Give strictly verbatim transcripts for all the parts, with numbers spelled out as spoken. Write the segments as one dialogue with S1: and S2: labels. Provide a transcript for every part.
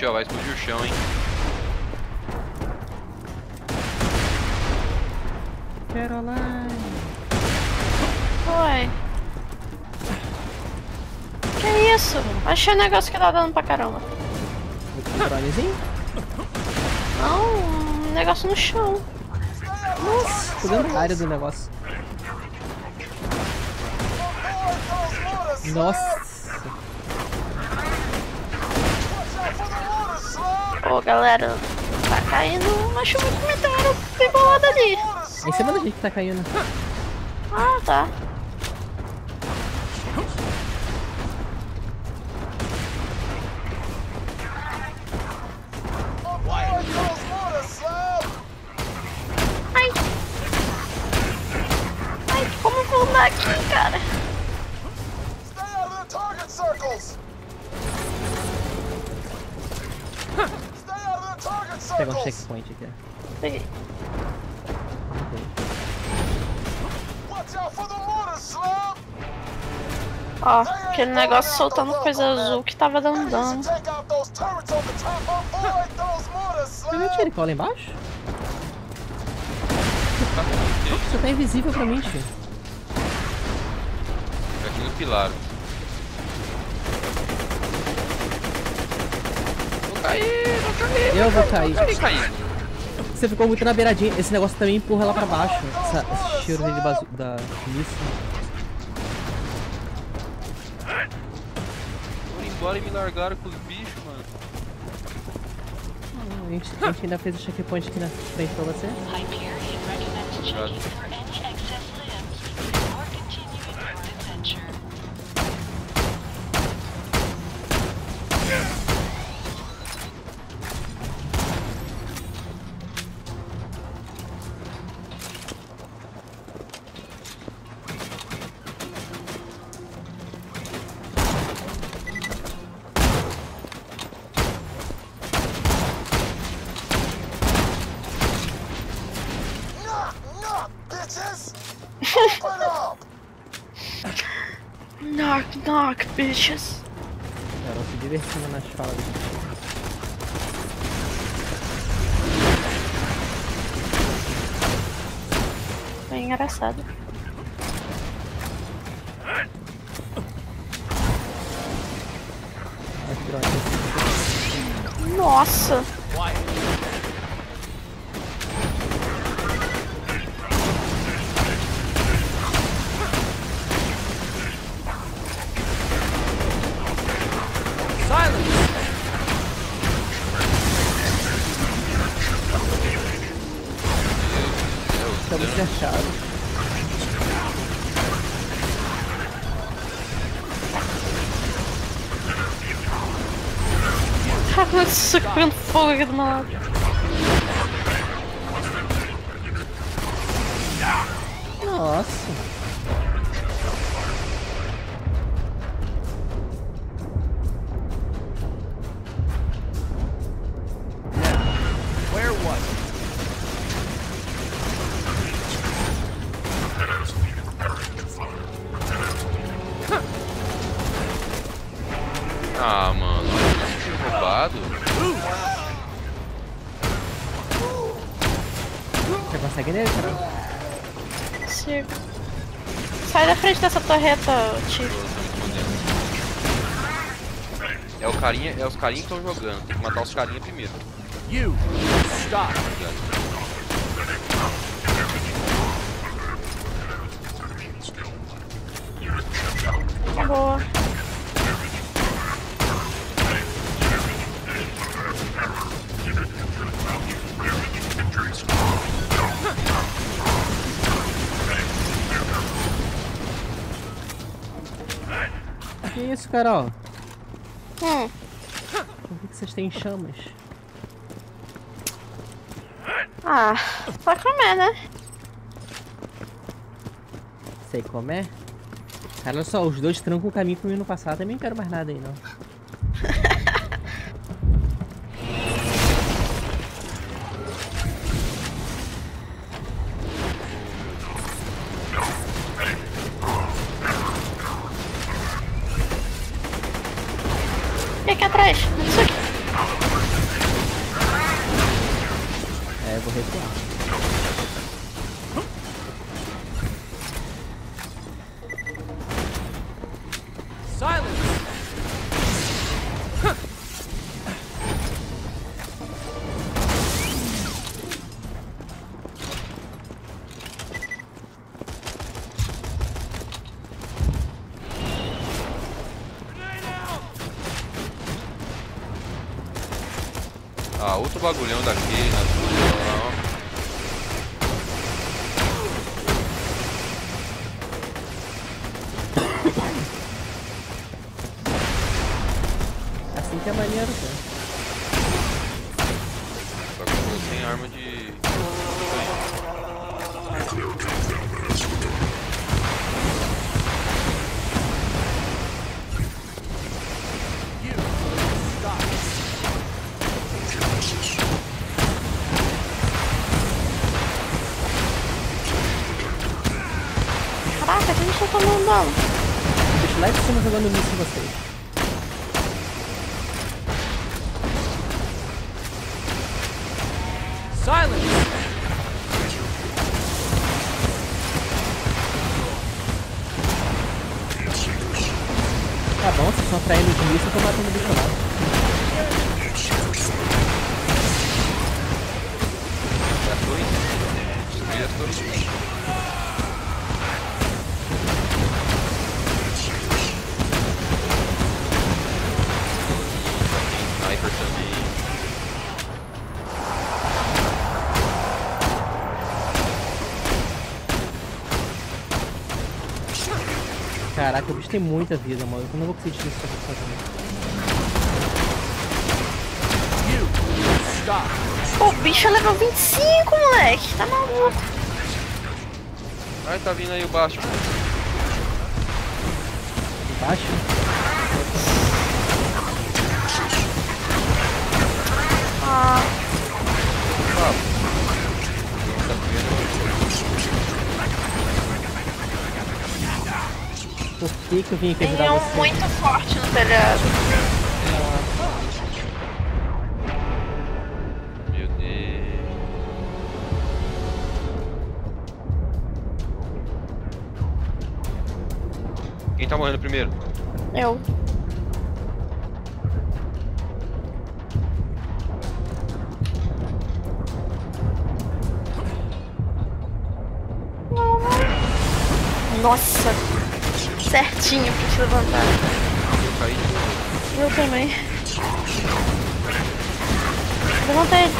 S1: ó, vai explodir o chão, hein.
S2: Caroline.
S3: Oi. Que isso? Achei um negócio que tá dando pra caramba.
S2: Um dronezinho?
S3: Não, um negócio no chão.
S2: Nossa, tô dentro da área do negócio. Nossa.
S3: Ô, galera, tá caindo uma chuva de meteoro bem bolada ali.
S2: É em cima da gente que tá caindo.
S3: Ah, tá. Ai. Ai, como eu vou andar aqui, cara?
S2: Vou pegar um checkpoint aqui.
S3: Peguei. Ó, aquele negócio soltando coisa azul que tava dando dano.
S2: Eu não tinha ele cola embaixo? Você tá invisível pra mim, tio.
S1: Aqui no pilar. Vou cair, vou cair.
S2: Eu vou cair.
S1: Vou cair.
S2: Você ficou muito na beiradinha. Esse negócio também empurra lá pra baixo. Essa, esse cheiro de bazu da míssil.
S1: Foram embora e me largaram com os bichos, mano.
S2: A gente, a gente ainda fez o checkpoint aqui na frente pra você.
S3: Knock, knock, bitches.
S2: Cara, se divertindo nas falas.
S3: Bem engraçado.
S2: As drogas.
S3: Nossa.
S2: Estamos fechados.
S3: Tá socando fogo aqui do meu lado.
S2: Nossa.
S4: Where was it?
S1: Ah, mano, olha que roubado.
S2: Você consegue nele, cara?
S3: Consigo. Sai da frente dessa torreta, tio.
S1: É o carinha, é os carinhas que estão jogando. Tem que matar os carinhas primeiro.
S4: You stop.
S3: Boa.
S2: Que isso, Carol?
S3: Hum.
S2: Por que que vocês têm chamas?
S3: Ah, pra comer, né?
S2: Sei como é? Cara, olha só, os dois trancam o caminho pro mim no passado. Também não quero mais nada aí, não.
S3: E aqui atrás? Isso aqui.
S2: vou recuar.
S4: Silence!
S1: Ah, outro bagulhão daqui na sua.
S2: Assim que é maneiro, cara.
S1: Só que eu tô sem arma de.
S4: You stop.
S3: Caraca, a gente tá tomando dano.
S2: Deixa lá de cima jogando nisso em vocês.
S4: Silence!
S2: Tá bom, vocês estão atraindo de mim, eu tô matando o bicho lá.
S1: É a torre? Destruir a torre. Sniper também.
S2: Caraca, o bicho tem muita vida, mano. Eu não vou conseguir destruir isso sozinho.
S4: You stop.
S3: Pô, o bicho é level vinte e cinco, moleque. Tá maluco.
S1: Ai, tá vindo aí o baixo.
S2: Embaixo?
S3: Ah,
S1: Ah, tá vendo?
S2: Por que que eu vim aqui
S3: tem
S2: ajudar
S3: um
S2: você?
S3: muito forte no telhado.
S1: Meu Deus. Quem tá morrendo primeiro?
S3: Eu. Nossa, certinho pra te levantar.
S1: Eu caí de novo.
S3: Eu também. Levanta ele.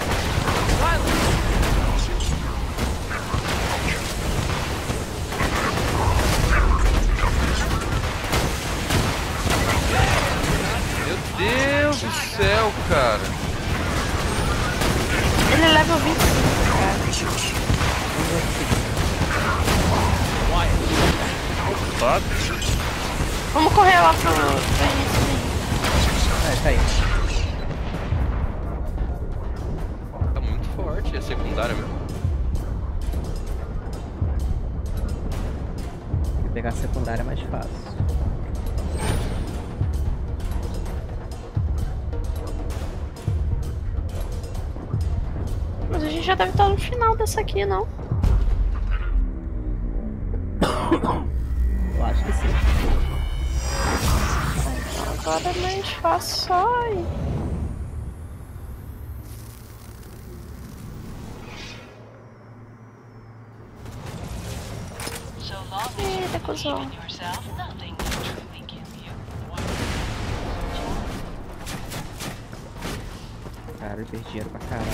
S1: Meu Deus do céu, cara.
S3: Ele é level vinte e cinco, cara.
S1: Tá?
S3: Vamos correr lá pro, pro início.
S2: É, tá aí.
S1: Tá muito forte, é secundária mesmo.
S2: Porque pegar a secundária é mais fácil.
S3: Mas a gente já deve estar no final dessa aqui, não?
S2: Eu acho que sim.
S3: Então agora é mais fácil. Ai. Eita, cuzão.
S2: Cara, eu perdi dinheiro pra caralho.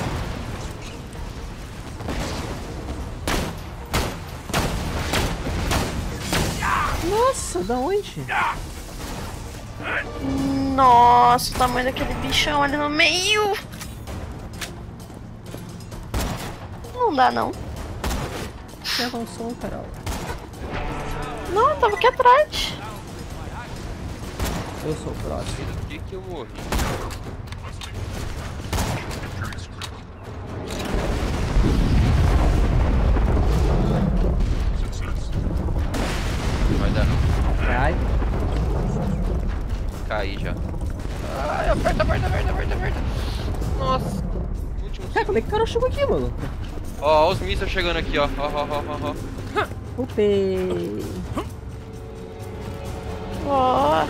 S2: Nossa, da onde?
S3: Nossa, o tamanho daquele bichão ali no meio. Não dá, não.
S2: Você avançou, Carol.
S3: Não, eu tava aqui atrás.
S2: Eu sou o próximo.
S1: Por que que eu morri? Não vai dar não.
S2: Cai.
S1: Caí já. Ai, aperta, aperta, aperta, aperta, aperta. Nossa. Último
S2: Cara, como é que o cara chegou aqui, mano?
S1: Ó, ó os mísseis chegando aqui, ó. Ó, ó, ó, ó, ó.
S2: Upei.
S3: Ó.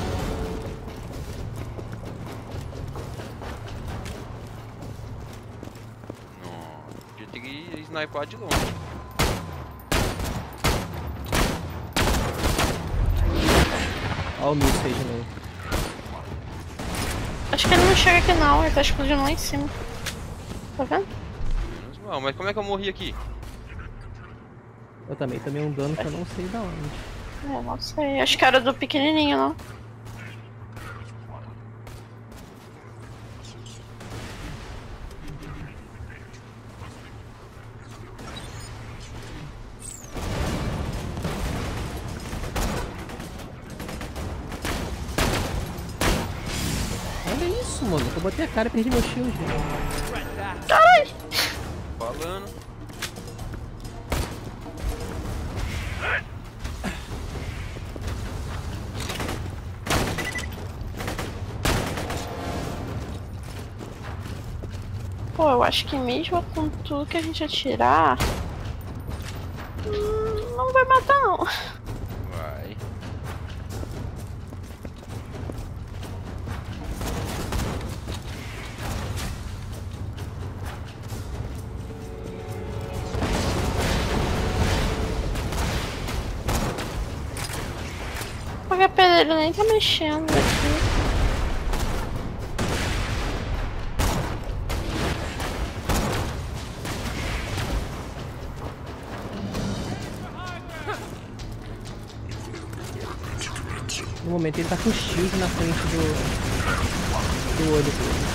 S1: Nossa, podia ter que sniper de longe.
S2: Ó o míssil aí de novo.
S3: Acho que ele não chega aqui não, ele tá explodindo lá em cima. Tá vendo?
S1: Menos mal, mas como é que eu morri aqui?
S2: Eu também tomei um dano que eu não sei da onde.
S3: É, não sei. Acho que era do pequenininho, não.
S2: Olha isso, mano. Eu botei a cara e perdi meu shield.
S3: Ai!
S1: Falando.
S3: Pô, eu acho que mesmo com tudo que a gente atirar... Hum, não vai matar, não.
S1: Vai.
S3: O H P dele nem tá mexendo aqui.
S2: No momento ele tá com o shield na frente do, do olho dele.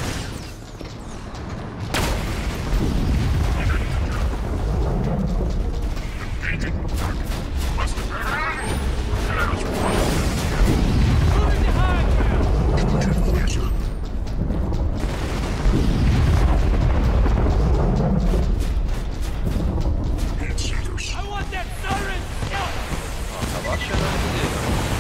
S1: Ó, tava achando dele.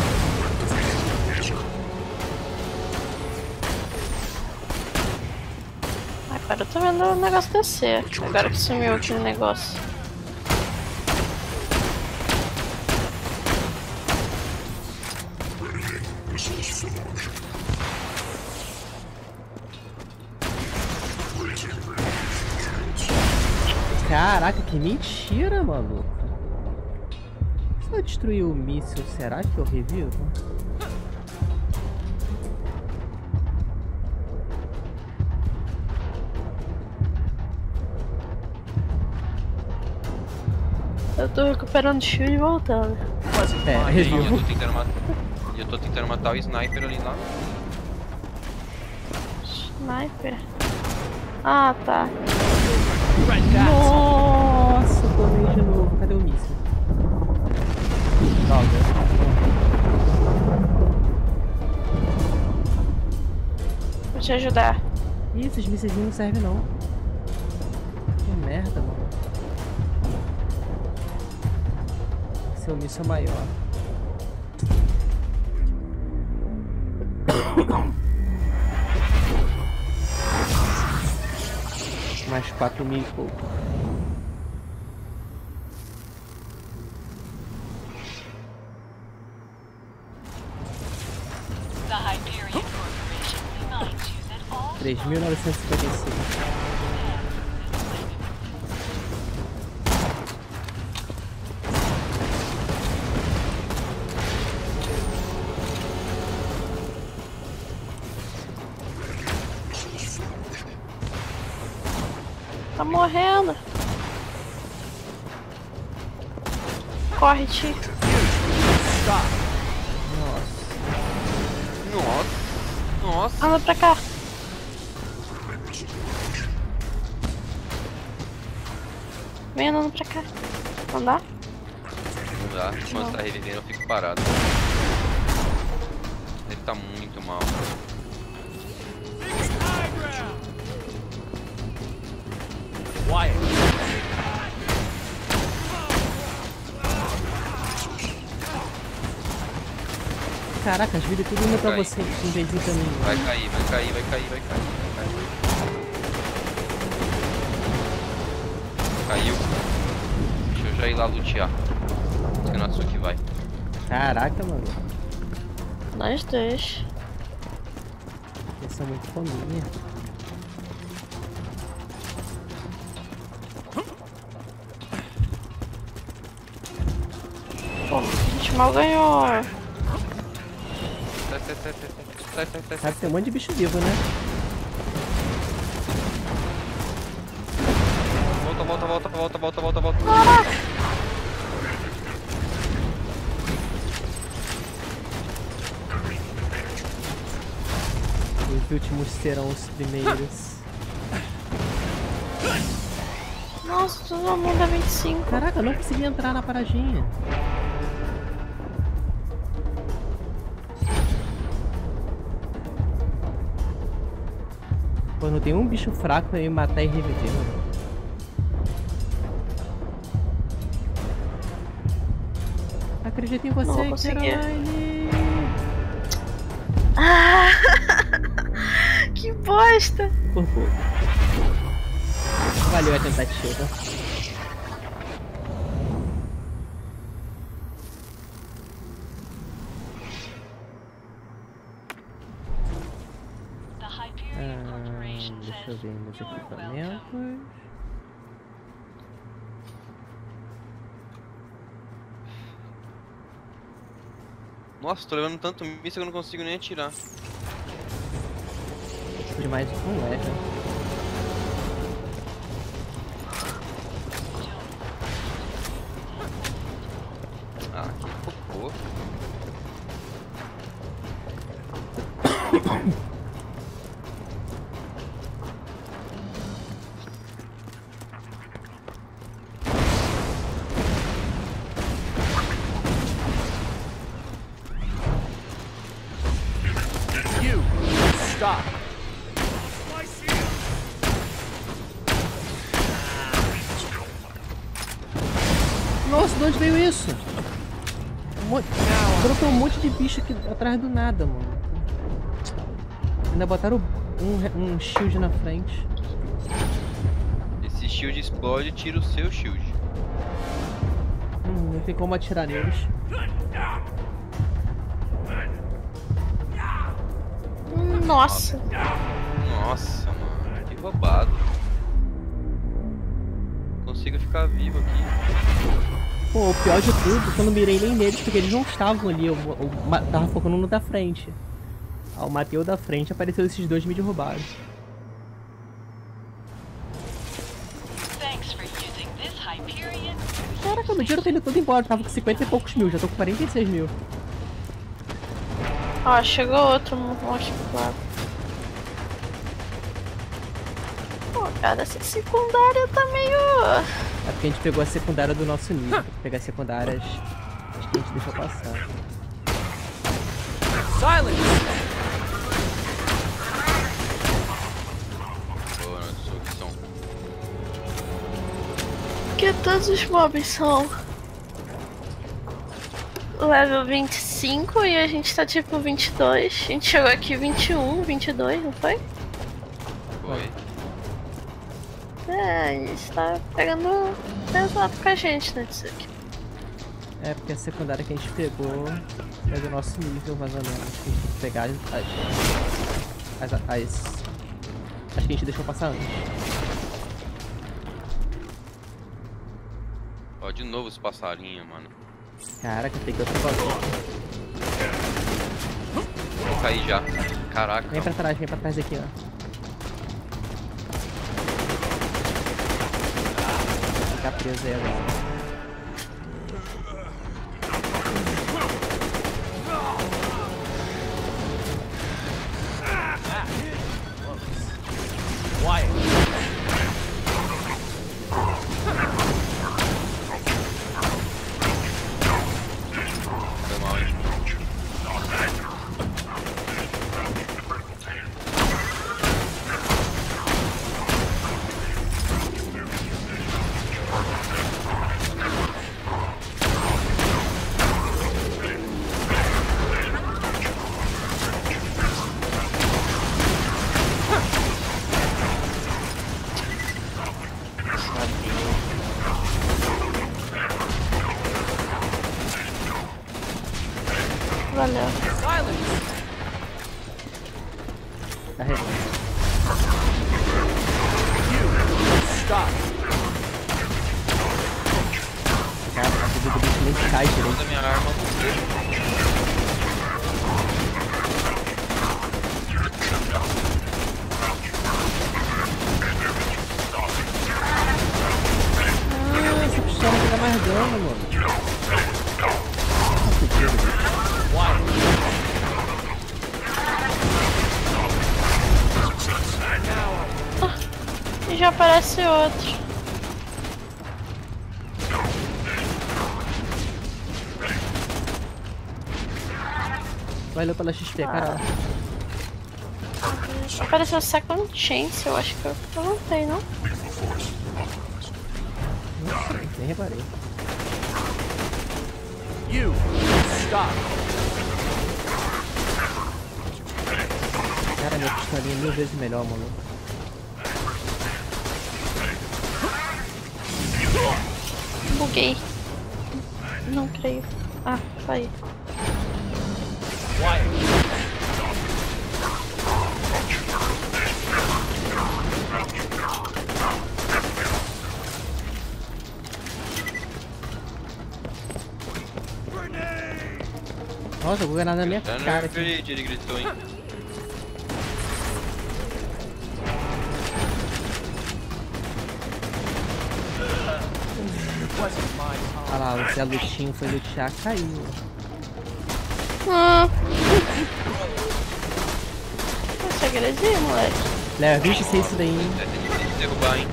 S3: Agora eu tô vendo o negócio descer. Agora que sumiu aquele negócio.
S2: Caraca, que mentira, maluco. Se eu destruir o míssil, será que eu revivo?
S3: Eu tô recuperando shield e voltando.
S2: É,
S1: E eu
S2: revivo.
S1: tô tentando matar. E eu tô tentando matar o sniper ali lá.
S3: Sniper. Ah, tá.
S2: Nossa, tomei de novo. Cadê o míssil? Droga.
S3: Vou te ajudar.
S2: Ih, esses mísseis não servem não. Que merda, mano. Seu míssil é maior. Mais quatro mil e pouco.
S5: The Hyperion Corporation reminds you that all
S2: três mil novecentos e cinquenta e seis.
S3: Tá morrendo. Corre, Ti.
S4: Stop.
S2: Nossa.
S1: Nossa. Nossa.
S3: Anda pra cá. Vem andando pra cá. Não dá?
S1: Não dá. Quando tá revivendo eu fico parado. Ele tá muito mal.
S4: Wyatt.
S2: Caraca, as vidas tudo indo pra
S1: Vai.
S2: você em vez de ir pra mim.
S1: Vai cair, vai cair, vai cair, vai cair. Vai cair. Caiu. Deixa eu já ir lá lutear. Que o Natsuki vai.
S2: Caraca, mano.
S3: Nós dois.
S2: Eles são muito fominha.
S3: Pô, a gente mal ganhou.
S1: Sai, sai, sai, sai, sai, sai, sai,
S2: Cara, tem um monte de bicho vivo, né?
S1: Volta, volta, volta, volta, volta, volta, volta.
S2: Os últimos serão os primeiros.
S3: Nossa, todo mundo é vinte e cinco.
S2: Caraca, eu não consegui entrar na paradinha. Pô, não tem um bicho fraco pra me matar e reviver, mano. Acredito em
S3: Não vou
S2: você,
S3: conseguir.
S2: Caroline.
S3: Ah, que bosta.
S2: Por pouco. Valeu a tentativa.
S5: The Hyperion
S2: Ah,
S5: Corporation
S2: deixa eu
S5: says
S2: ver meus
S5: you are welcome.
S2: equipamentos.
S1: Nossa, tô levando tanto míssil que eu não consigo nem atirar.
S2: Preciso de mais um leve.
S1: Ah, que cocô.
S4: You stop.
S2: Nossa, de onde veio isso? Um monte... Brotou um monte de bicho aqui atrás do nada, mano. Ainda botaram um, um shield na frente.
S1: Esse shield explode e tira o seu shield.
S2: Hum, não tem como atirar neles.
S3: Nossa.
S1: Nossa, mano, que roubado. Não consigo ficar vivo aqui.
S2: Pô, o pior de tudo, que eu não mirei nem neles, porque eles não estavam ali. Eu, eu, eu tava focando no da frente. Ao matei o da frente, apareceu esses dois me derrubaram.
S5: Thanks for using this Hyperion.
S2: Caraca, meu dinheiro tá indo todo embora. Tava com cinquenta e poucos mil, já tô com quarenta e seis mil.
S3: Ó, chegou outro monstro pro lado. Pô, cara, essa secundária tá meio...
S2: É porque a gente pegou a secundária do nosso nível. Pra pegar as secundárias, acho que a gente deixou passar.
S4: Silence.
S1: Boa, Natsuki, são.
S3: Porque todos os mobs são... level vinte e cinco e a gente tá tipo vinte e dois. A gente chegou aqui vinte e um, vinte e dois, não foi?
S1: Foi.
S3: É, a gente tá pegando pesado com a gente, né, Tsuki?
S2: É porque a secundária que a gente pegou é do nosso nível, mais ou menos. A gente tem que pegar as. As. as, as... Acho que a gente deixou passar antes.
S1: Ó, de novo os passarinhos, mano.
S2: Caraca, eu peguei outro bagulho.
S1: Vou cair já. Caraca.
S2: Vem pra trás, vem pra trás aqui, ó. Ficar preso aí agora.
S4: Wyatt.
S1: Foi mal, hein?
S3: valeu.
S2: Carrega.
S4: Stop.
S2: Cara, a vida do bicho nem cai direito.
S1: Manda minha arma.
S2: Ah, essa pistola me dá mais dano, mano.
S3: E já aparece outro.
S2: Valeu pela X P, cara.
S3: Apareceu Second Chance, eu acho que eu não tenho, não?
S2: Não sei, nem reparei.
S4: You. Stop.
S2: Cara, minha pistolinha é mil vezes melhor, mano.
S3: Buguei. Não creio. Ah, foi.
S2: Nossa, jogou granada na minha
S1: Tá
S2: cara
S1: no
S2: aqui.
S1: vídeo, ele gritou, hein?
S2: Olha lá, o Zé Lutinho foi lutear, caiu.
S3: Hum. Você agrediu, moleque.
S2: Leva vinte e seis isso daí, hein?
S1: É, tem que derrubar, hein?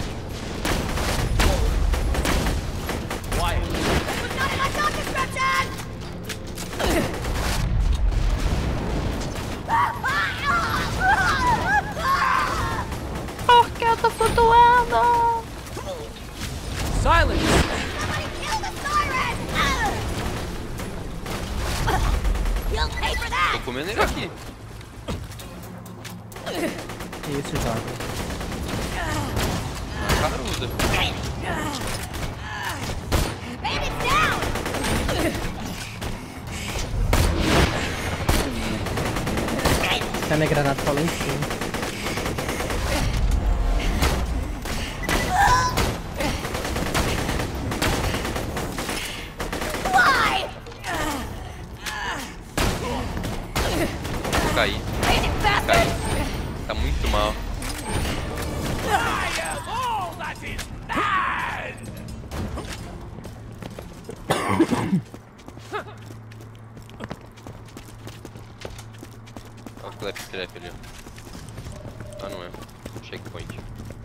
S3: Por que eu tô flutuando?
S4: Silence.
S1: Tô comendo ele aqui.
S2: Que isso, jovem?
S1: Caruda.
S2: Tá minha granada só lá em cima.
S1: Vou cair. Caí. Tá muito mal. Olha o clap trap ali, ó. Ah, não é. Checkpoint.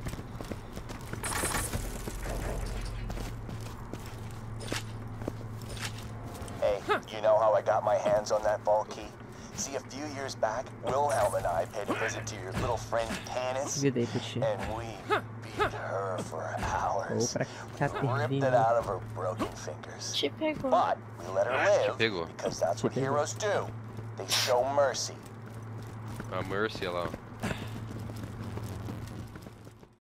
S6: Hey, you know how I got my hands on that vault key? See, a few years back, Wilhelm and I paid a visit to your little friend Tanis,
S2: Vida aí, Puti.
S6: and we beat her for hours.
S2: Ou pra cá,
S6: Ripped it out of her broken fingers.
S3: Te pegou.
S6: But we let her live
S1: Pegou.
S6: because that's what
S2: Te pegou.
S6: heroes do. They show mercy.
S1: A Mercy, olha lá, ó.